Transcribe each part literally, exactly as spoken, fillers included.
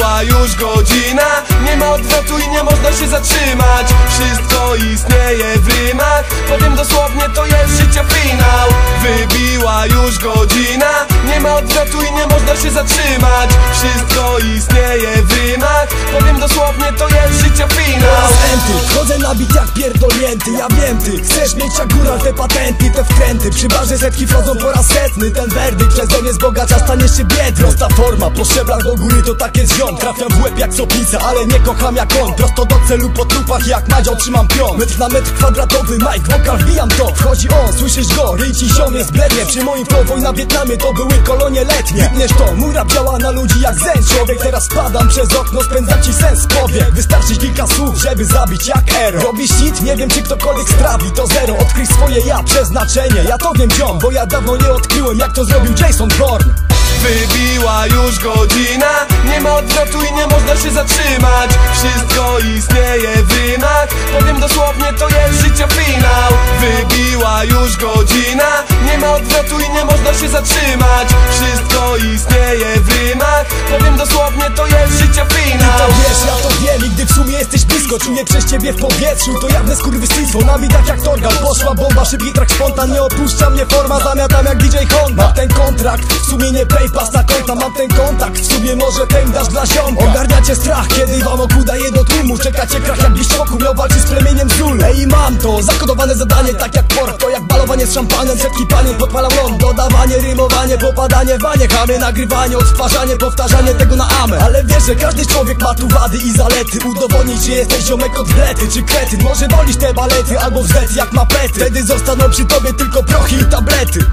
Wybiła już godzina, nie ma odwrotu i nie można się zatrzymać. Wszystko istnieje w rymach, powiem dosłownie, to jest życia finał. Wybiła już godzina, nie ma odwrotu i nie można się zatrzymać. Wszystko istnieje w rymach, powiem dosłownie, to jest życia finał. Chodzę na bit jak pierdolnięty, ja wiem ty chcesz mieć jak góral te patenty, te wkręty. Przy barze setki wchodzą po raz setny, ten werdykt przeze mnie z bogacza staniesz się biedny. Prosta forma, po szczeblach do góry to takie ziom. Trafiam w łeb jak soplica, ale nie kocham jak on. Prosto do celu po trupach jak Madział trzymam pion. Metr na metr kwadratowy, Mike, wokal wbijam to. Wchodzi on, słyszysz go, ryj ci ziom jest blednie. Przy moim flow wojna w Wietnamie to były kolonie letnie. Wytniesz to, mój rap działa na ludzi jak zen. Człowiek teraz spadam przez okno, spędzam ci sens powie. Wystarczy kilka słów, żeby zabić jak Ero. Robisz hit, nie wiem czy ktokolwiek sprawi to zero. Odkryj swoje ja, przeznaczenie, ja to wiem ziom, bo ja dawno nie odkryłem jak to zrobił Jason Bourne. Wybiła już godzina, nie ma odwrotu i nie można się zatrzymać. Wszystko istnieje w rymach, powiem dosłownie, to jest życia finał. Wybiła już godzina, nie ma odwrotu i nie można się zatrzymać. Wszystko istnieje w rymach, powiem dosłownie, to jest życia finał. Ty to wiesz, ja to wiem i gdy w sumie jesteś blisko, czuję przez ciebie w powietrzu, to jawne skurwysyństwo. Na widać jak Torgal, poszła bomba, szybki trak spontan. Nie opuszcza mnie forma, zamiatam jak D J Honda. Mam ten kontrakt, w sumie nie pay pass na konta, mam ten kontakt, w sumie może ten dasz dla ziomka. Ogarniacie strach, kiedy wam oku daje do tłumu. Czekacie krach jak Biszczoku, miał walczyć z plemieniem Zulu. Ej, mam to, zakodowane zadanie, tak jak pork. To jak balowanie z szampanem, setki panien podpalam ląd. Dodawanie, rymowanie, popadanie w banie. Chamy, nagrywanie, odtwarzanie, powtarzanie tego na amę. Ale wiesz, że każdy człowiek ma tu wady i zalety. Udowodnić, czy jesteś ziomek od blety, czy kretyn. Może wolisz te balety, albo wzet jak mapety. Wtedy zostaną przy tobie tylko prochy i tablety.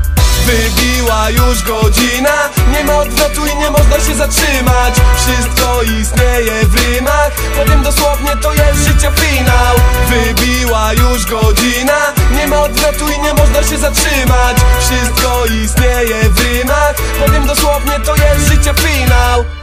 Wybiła już godzina, nie ma odwrotu i nie można się zatrzymać. Wszystko istnieje w rymach, powiem dosłownie, to jest życia finał. Wybiła już godzina, nie ma odwrotu i nie można się zatrzymać. Wszystko istnieje w rymach, powiem dosłownie, to jest życia finał.